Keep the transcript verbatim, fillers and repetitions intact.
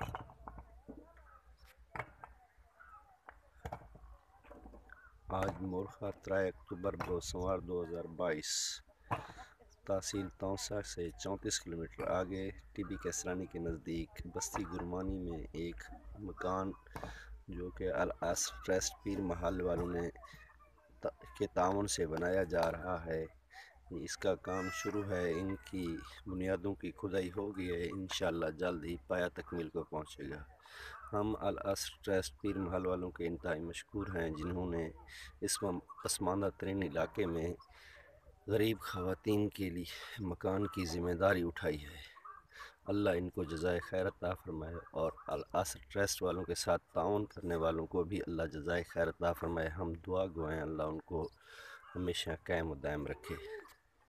आज मुर्खा त्रै अक्टूबर दो सोमवार दो हज़ार बाईस। तहसील तौसा से चौंतीस किलोमीटर आगे टीबी कैसरानी के नज़दीक बस्ती गुरमानी में एक मकान जो कि अल असर ट्रस्ट पीर महल वालों ने के ताउन से बनाया जा रहा है। इसका काम शुरू है, इनकी बुनियादों की खुदाई हो गई है, इंशाअल्लाह जल्द ही पाया तकमील को पहुंचेगा। हम अल असर ट्रस्ट पीर महल वालों के इंतहाई मशकूर हैं जिन्होंने इस पसमानदा तरीन इलाके में गरीब ख़वातीन के लिए मकान की ज़िम्मेदारी उठाई है। अल्लाह इनको जज़ाए खैर अता फरमाए और अल असर ट्रस्ट वालों के साथ ताउन करने वालों को भी अल्लाह जज़ाए खैर अता फरमाए। हम दुआ गो हैं अल्लाह उनको हमेशा कायम व दायम रखे।